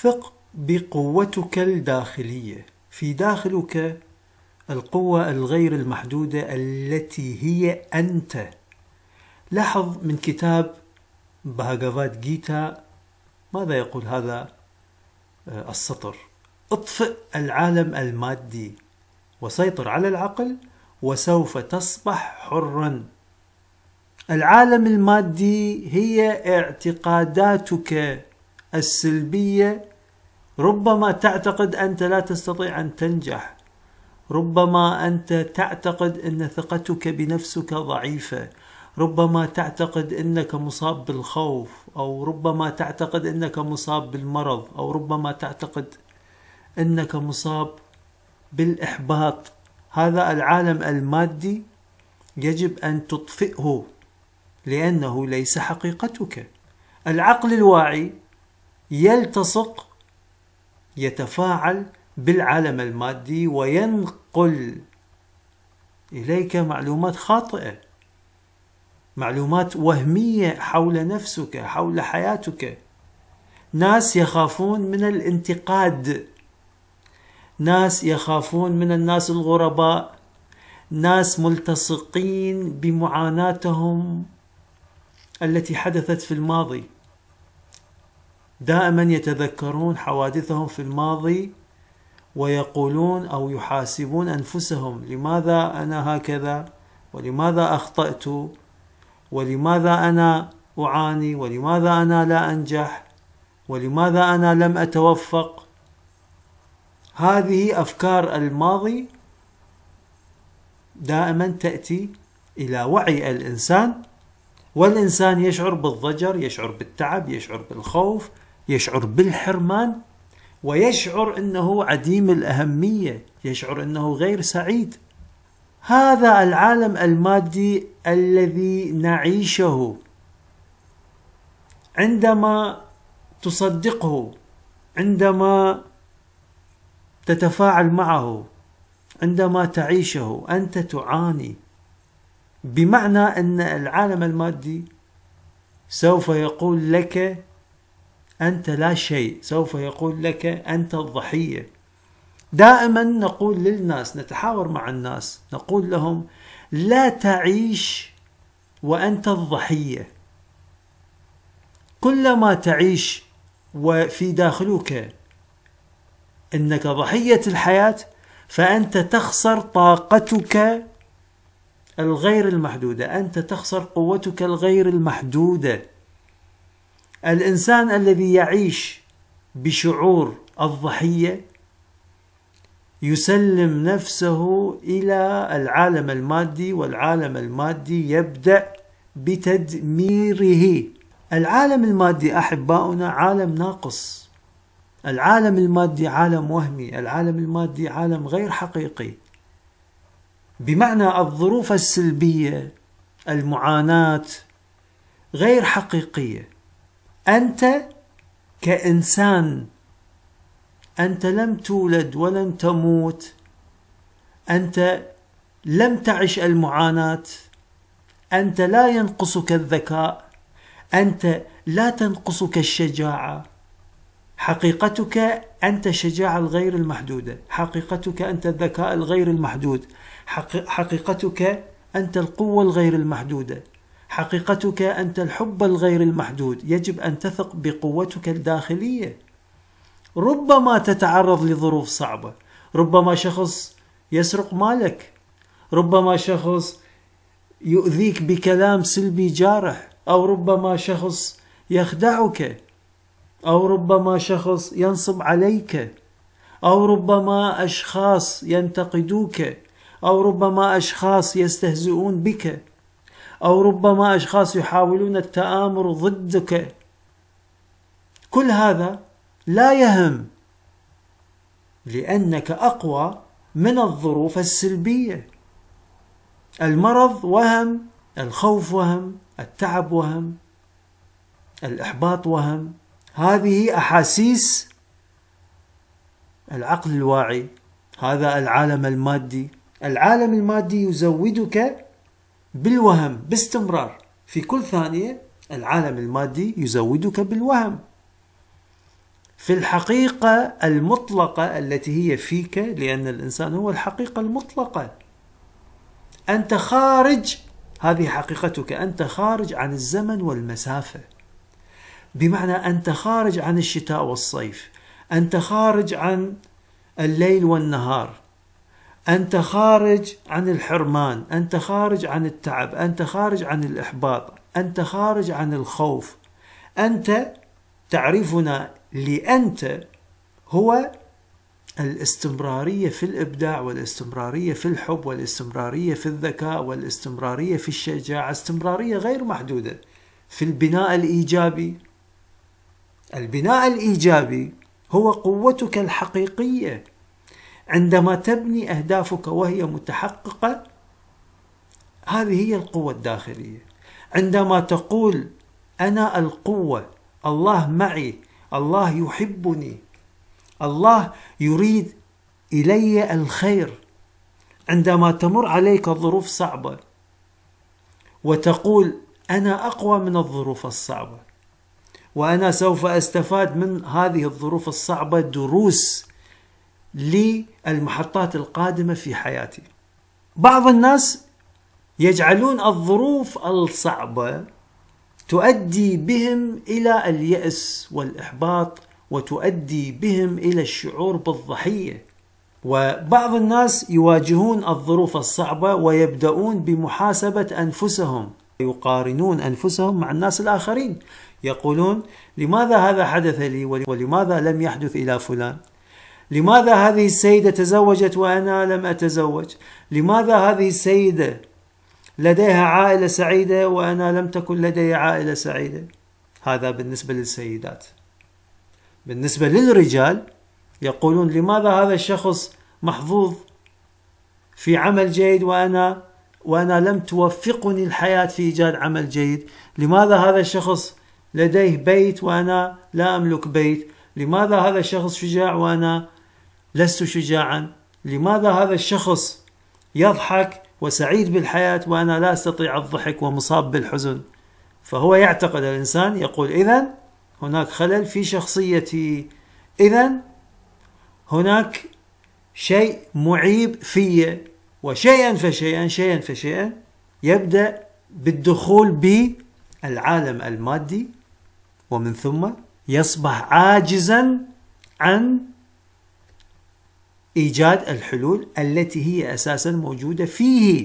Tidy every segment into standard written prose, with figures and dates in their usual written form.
ثق بقوتك الداخلية. في داخلك القوة الغير المحدودة التي هي أنت. لاحظ من كتاب بهاغافات جيتا ماذا يقول هذا السطر: اطفئ العالم المادي وسيطر على العقل وسوف تصبح حرا. العالم المادي هي اعتقاداتك السلبية. ربما تعتقد أنت لا تستطيع أن تنجح، ربما أنت تعتقد أن ثقتك بنفسك ضعيفة، ربما تعتقد أنك مصاب بالخوف، أو ربما تعتقد أنك مصاب بالمرض، أو ربما تعتقد أنك مصاب بالإحباط. هذا العالم المادي يجب أن تطفئه لأنه ليس حقيقتك. العقل الواعي يلتصق، يتفاعل بالعالم المادي وينقل إليك معلومات خاطئة، معلومات وهمية حول نفسك، حول حياتك. ناس يخافون من الانتقاد، ناس يخافون من الناس الغرباء، ناس ملتصقين بمعاناتهم التي حدثت في الماضي، دائما يتذكرون حوادثهم في الماضي ويقولون أو يحاسبون أنفسهم: لماذا أنا هكذا؟ ولماذا أخطأت؟ ولماذا أنا أعاني؟ ولماذا أنا لا أنجح؟ ولماذا أنا لم أتوفق؟ هذه أفكار الماضي دائما تأتي إلى وعي الإنسان، والإنسان يشعر بالضجر، يشعر بالتعب، يشعر بالخوف، يشعر بالحرمان، ويشعر أنه عديم الأهمية، يشعر أنه غير سعيد. هذا العالم المادي الذي نعيشه. عندما تصدقه، عندما تتفاعل معه، عندما تعيشه، أنت تعاني. بمعنى أن العالم المادي سوف يقول لك أنت لا شيء، سوف يقول لك أنت الضحية. دائما نقول للناس، نتحاور مع الناس، نقول لهم: لا تعيش وأنت الضحية. كلما تعيش وفي داخلك أنك ضحية الحياة فأنت تخسر طاقتك الغير المحدودة، أنت تخسر قوتك الغير المحدودة. الإنسان الذي يعيش بشعور الضحية يسلم نفسه إلى العالم المادي، والعالم المادي يبدأ بتدميره. العالم المادي أحباؤنا عالم ناقص، العالم المادي عالم وهمي، العالم المادي عالم غير حقيقي. بمعنى الظروف السلبية، المعاناة غير حقيقية. أنت كإنسان، أنت لم تولد ولن تموت، أنت لم تعش المعاناة، أنت لا ينقصك الذكاء، أنت لا تنقصك الشجاعة. حقيقتك أنت الشجاعة الغير المحدودة، حقيقتك أنت الذكاء الغير المحدود، حقيقتك أنت القوة الغير المحدودة، حقيقتك أنت الحب الغير المحدود. يجب أن تثق بقوتك الداخلية. ربما تتعرض لظروف صعبة، ربما شخص يسرق مالك، ربما شخص يؤذيك بكلام سلبي جارح، أو ربما شخص يخدعك، أو ربما شخص ينصب عليك، أو ربما أشخاص ينتقدوك، أو ربما أشخاص يستهزئون بك، أو ربما أشخاص يحاولون التآمر ضدك. كل هذا لا يهم، لأنك أقوى من الظروف السلبية. المرض وهم، الخوف وهم، التعب وهم، الإحباط وهم. هذه أحاسيس العقل الواعي. هذا العالم المادي. العالم المادي يزودك بالوهم باستمرار. في كل ثانية العالم المادي يزودك بالوهم. في الحقيقة المطلقة التي هي فيك، لأن الإنسان هو الحقيقة المطلقة. أنت خارج، هذه حقيقتك، أنت خارج عن الزمن والمسافة، بمعنى أنت خارج عن الشتاء والصيف، أنت خارج عن الليل والنهار، أنت خارج عن الحرمان، أنت خارج عن التعب، أنت خارج عن الإحباط، أنت خارج عن الخوف. أنت، تعريفنا لأنت هو الاستمرارية في الإبداع، والاستمرارية في الحب، والاستمرارية في الذكاء، والاستمرارية في الشجاعة، استمرارية غير محدودة في البناء الإيجابي. البناء الإيجابي هو قوتك الحقيقية عندما تبني أهدافك وهي متحققة. هذه هي القوة الداخلية. عندما تقول أنا القوة، الله معي، الله يحبني، الله يريد إلي الخير. عندما تمر عليك ظروف صعبة وتقول أنا أقوى من الظروف الصعبة، وأنا سوف أستفاد من هذه الظروف الصعبة دروس للمحطات القادمة في حياتي. بعض الناس يجعلون الظروف الصعبة تؤدي بهم إلى اليأس والإحباط، وتؤدي بهم إلى الشعور بالضحية. وبعض الناس يواجهون الظروف الصعبة ويبدأون بمحاسبة أنفسهم، يقارنون أنفسهم مع الناس الآخرين، يقولون لماذا هذا حدث لي ولماذا لم يحدث إلى فلان؟ لماذا هذه السيدة تزوجت وأنا لم أتزوج؟ لماذا هذه السيدة لديها عائلة سعيدة وأنا لم تكن لدي عائلة سعيدة؟ هذا بالنسبة للسيدات. بالنسبة للرجال يقولون لماذا هذا الشخص محظوظ في عمل جيد وأنا لم توفقني الحياة في إيجاد عمل جيد؟ لماذا هذا الشخص لديه بيت وأنا لا أملك بيت؟ لماذا هذا الشخص شجاع وأنا لست شجاعا؟ لماذا هذا الشخص يضحك وسعيد بالحياة وأنا لا أستطيع الضحك ومصاب بالحزن؟ فهو يعتقد الإنسان، يقول إذن هناك خلل في شخصيتي، إذن هناك شيء معيب في. وشيئا فشيئا، شيئا فشيئا يبدأ بالدخول بالعالم المادي، ومن ثم يصبح عاجزا عن إيجاد الحلول التي هي أساسا موجودة فيه.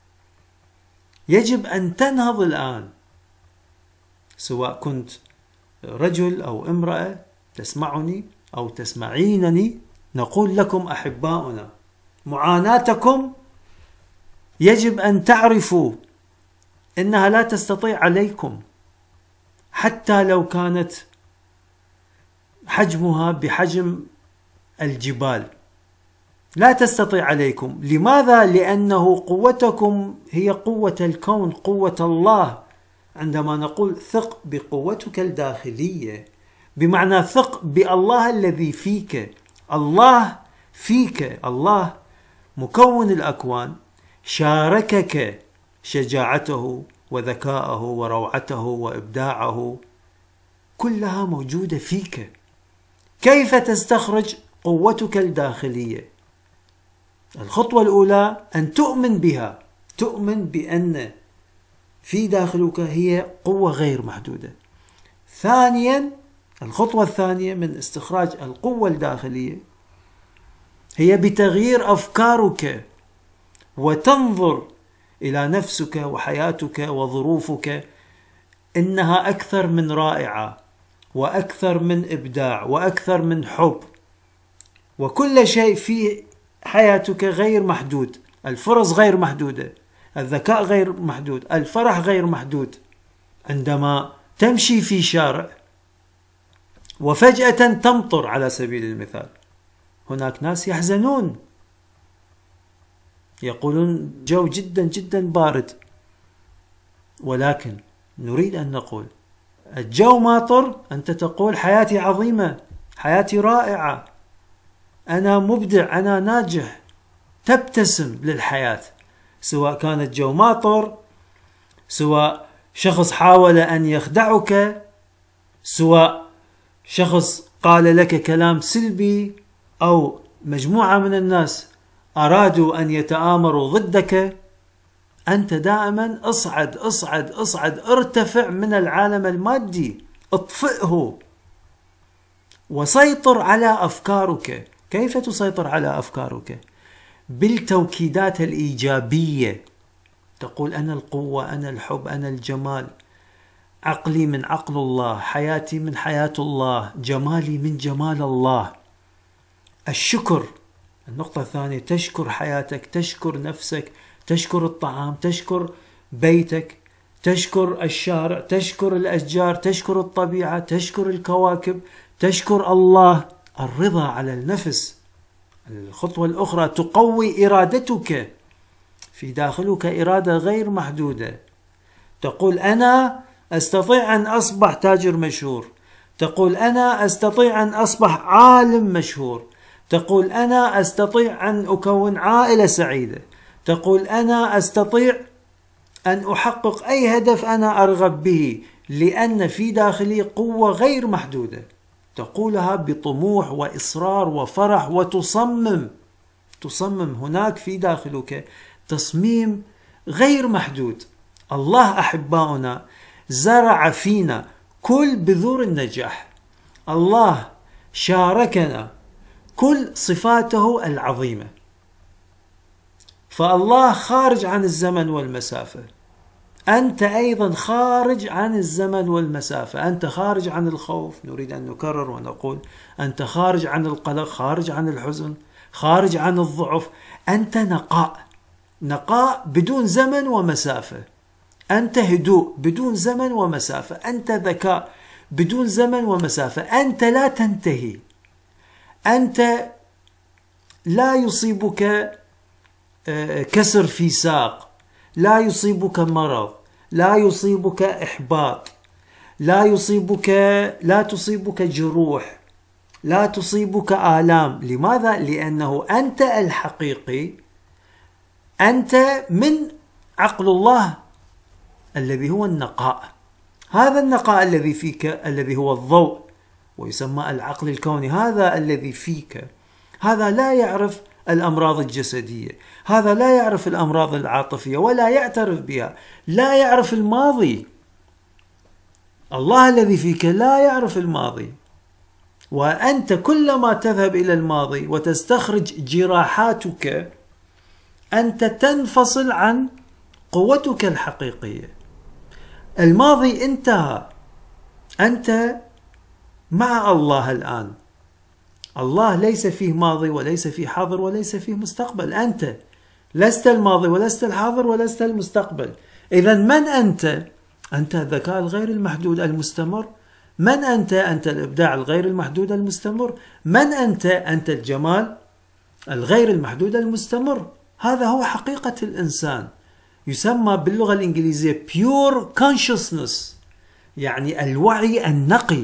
يجب أن تنهض الآن، سواء كنت رجل أو امرأة تسمعني أو تسمعينني، نقول لكم أحباؤنا معاناتكم يجب أن تعرفوا إنها لا تستطيع عليكم، حتى لو كانت حجمها بحجم الجبال، لا تستطيع عليكم. لماذا؟ لأنه قوتكم هي قوة الكون، قوة الله. عندما نقول ثق بقوتك الداخلية، بمعنى ثق بالله الذي فيك. الله فيك، الله مكون الأكوان شاركك شجاعته وذكاءه وروعته وإبداعه، كلها موجودة فيك. كيف تستخرج قوتك الداخلية؟ الخطوة الأولى أن تؤمن بها، تؤمن بأن في داخلك هي قوة غير محدودة. ثانيا، الخطوة الثانية من استخراج القوة الداخلية هي بتغيير أفكارك، وتنظر إلى نفسك وحياتك وظروفك إنها أكثر من رائعة، وأكثر من إبداع، وأكثر من حب، وكل شيء في حياتك غير محدود. الفرص غير محدودة، الذكاء غير محدود، الفرح غير محدود. عندما تمشي في شارع وفجأة تمطر على سبيل المثال، هناك ناس يحزنون، يقولون جو جدا جدا بارد، ولكن نريد أن نقول الجو ماطر، أنت تقول حياتي عظيمة، حياتي رائعة، أنا مبدع، أنا ناجح، تبتسم للحياة. سواء كان الجو ماطر، سواء شخص حاول أن يخدعك، سواء شخص قال لك كلام سلبي أو مجموعة من الناس أرادوا أن يتآمروا ضدك، أنت دائما اصعد اصعد اصعد، ارتفع من العالم المادي، اطفئه وسيطر على أفكارك. كيف تسيطر على أفكارك؟ بالتوكيدات الإيجابية. تقول أنا القوة، أنا الحب، أنا الجمال، عقلي من عقل الله، حياتي من حياة الله، جمالي من جمال الله. الشكر، النقطة الثانية، تشكر حياتك، تشكر نفسك، تشكر الطعام، تشكر بيتك، تشكر الشارع، تشكر الأشجار، تشكر الطبيعة، تشكر الكواكب، تشكر الله. الرضا على النفس. الخطوة الأخرى، تقوي إرادتك، في داخلك إرادة غير محدودة. تقول أنا أستطيع أن أصبح تاجر مشهور، تقول أنا أستطيع أن أصبح عالم مشهور، تقول أنا أستطيع أن أكون عائلة سعيدة، تقول أنا أستطيع أن أحقق أي هدف أنا أرغب به، لأن في داخلي قوة غير محدودة. تقولها بطموح وإصرار وفرح، وتصمم هناك في داخلك تصميم غير محدود. الله أحباؤنا زرع فينا كل بذور النجاح. الله شاركنا كل صفاته العظيمة. فالله خارج عن الزمن والمسافة، أنت أيضا خارج عن الزمن والمسافة. أنت خارج عن الخوف، نريد أن نكرر ونقول أنت خارج عن القلق، خارج عن الحزن، خارج عن الضعف. أنت نقاء بدون زمن ومسافة. أنت هدوء بدون زمن ومسافة. أنت ذكاء بدون زمن ومسافة. أنت لا تنتهي. أنت لا يصيبك كسر في ساق، لا يصيبك مرض، لا يصيبك إحباط، لا تصيبك جروح، لا تصيبك آلام. لماذا؟ لأنه أنت الحقيقي، أنت من عقل الله الذي هو النقاء. هذا النقاء الذي فيك، الذي هو الضوء ويسمى العقل الكوني، هذا الذي فيك، هذا لا يعرف الأمراض الجسدية، هذا لا يعرف الأمراض العاطفية ولا يعترف بها، لا يعرف الماضي. الله الذي فيك لا يعرف الماضي، وأنت كلما تذهب إلى الماضي وتستخرج جراحاتك، أنت تنفصل عن قوتك الحقيقية. الماضي انتهى، أنت مع الله الآن. الله ليس فيه ماضي وليس فيه حاضر وليس فيه مستقبل. أنت لست الماضي ولست الحاضر ولست المستقبل. إذا من أنت؟ أنت الذكاء الغير المحدود المستمر. من أنت؟ أنت الإبداع الغير المحدود المستمر. من أنت؟ أنت الجمال الغير المحدود المستمر. هذا هو حقيقة الإنسان، يسمى باللغة الإنجليزية pure consciousness، يعني الوعي النقي.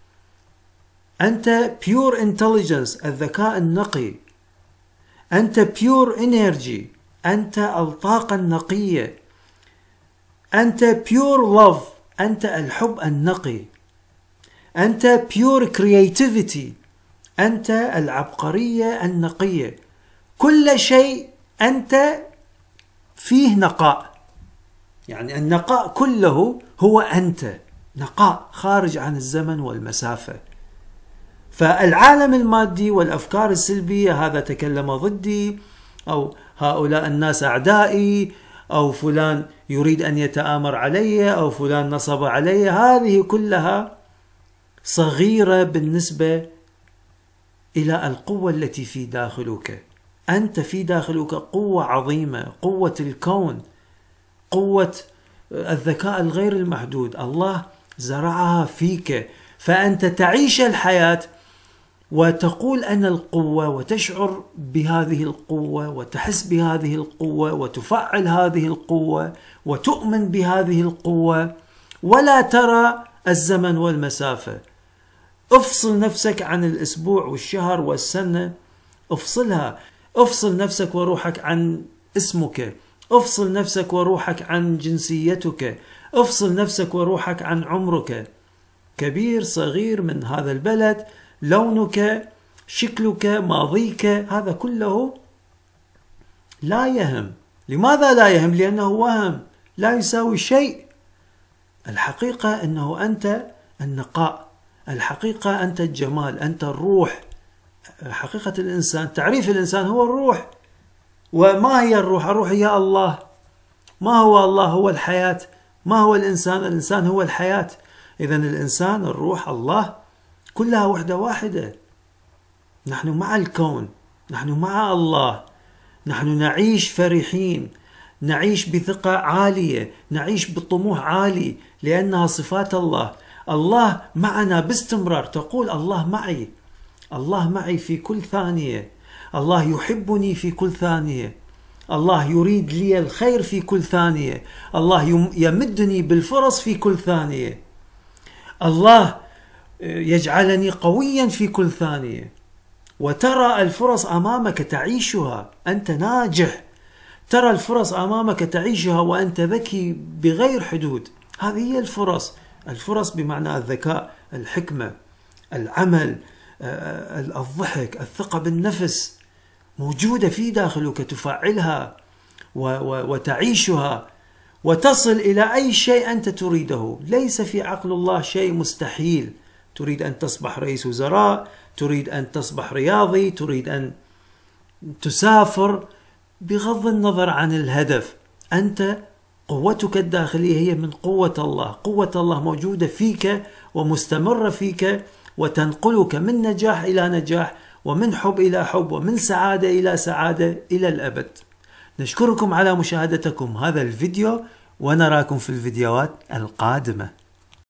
أنت pure intelligence، الذكاء النقي. أنت pure energy، أنت الطاقة النقية. أنت pure love، أنت الحب النقي. أنت pure creativity، أنت العبقرية النقية. كل شيء أنت فيه نقاء، يعني النقاء كله هو أنت، نقاء خارج عن الزمن والمسافة. فالعالم المادي والأفكار السلبية، هذا تكلم ضدي، أو هؤلاء الناس أعدائي، أو فلان يريد أن يتآمر علي، أو فلان نصب علي، هذه كلها صغيرة بالنسبة إلى القوة التي في داخلك. أنت في داخلك قوة عظيمة، قوة الكون، قوة الذكاء الغير المحدود. الله زرعها فيك، فأنت تعيش الحياة وتقول أنا القوة، وتشعر بهذه القوة، وتحس بهذه القوة، وتفعل هذه القوة، وتؤمن بهذه القوة، ولا ترى الزمن والمسافة. افصل نفسك عن الأسبوع والشهر والسنة، افصلها. افصل نفسك وروحك عن اسمك، افصل نفسك وروحك عن جنسيتك، افصل نفسك وروحك عن عمرك، كبير صغير، من هذا البلد، لونك، شكلك، ماضيك، هذا كله لا يهم. لماذا لا يهم؟ لأنه وهم لا يساوي شيء. الحقيقة أنه أنت النقاء، الحقيقة أنت الجمال، أنت الروح. حقيقة الإنسان، تعريف الإنسان هو الروح. وما هي الروح؟ الروح هي الله. ما هو الله؟ هو الحياة. ما هو الإنسان؟ الإنسان هو الحياة. إذن الإنسان، الروح، الله، كلها وحدة واحدة. نحن مع الكون، نحن مع الله، نحن نعيش فرحين، نعيش بثقة عالية، نعيش بطموح عالي، لأنها صفات الله. الله معنا باستمرار. تقول الله معي، الله معي في كل ثانية، الله يحبني في كل ثانية، الله يريد لي الخير في كل ثانية، الله يمدني بالفرص في كل ثانية، الله يجعلني قويا في كل ثانية. وترى الفرص أمامك تعيشها، أنت ناجح، ترى الفرص أمامك تعيشها وأنت ذكي بغير حدود. هذه هي الفرص. الفرص بمعنى الذكاء، الحكمة، العمل، الضحك، الثقة بالنفس، موجودة في داخلك، تفعلها وتعيشها وتصل إلى أي شيء أنت تريده. ليس في عقل الله شيء مستحيل. تريد أن تصبح رئيس وزراء، تريد أن تصبح رياضي، تريد أن تسافر، بغض النظر عن الهدف، أنت قوتك الداخلية هي من قوة الله. قوة الله موجودة فيك ومستمرة فيك، وتنقلك من نجاح إلى نجاح، ومن حب إلى حب، ومن سعادة إلى سعادة إلى الأبد. نشكركم على مشاهدتكم هذا الفيديو، ونراكم في الفيديوهات القادمة.